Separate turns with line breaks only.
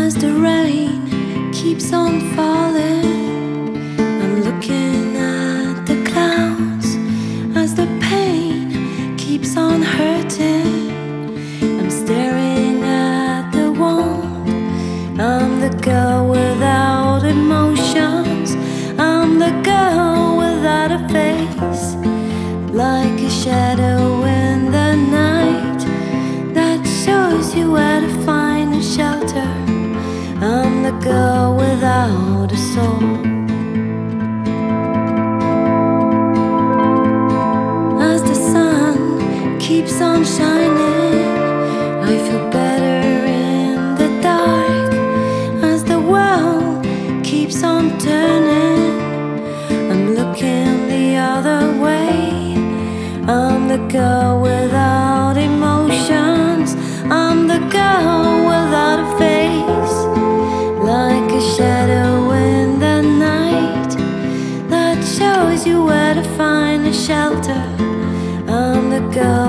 As the rain keeps on falling, I'm looking at the clouds. As the pain keeps on hurting, I'm staring at the wound. I'm the girl without emotions. I'm the girl without a face, like a shadow in the night that shows you where to find a shelter. I'm the girl without a soul. As the sun keeps on shining, I feel better in the dark. As the world keeps on turning, I'm looking the other way. I'm the girl without emotions. I'm the girl without a face, like a shadow in the night that shows you where to find a shelter. I'm the girl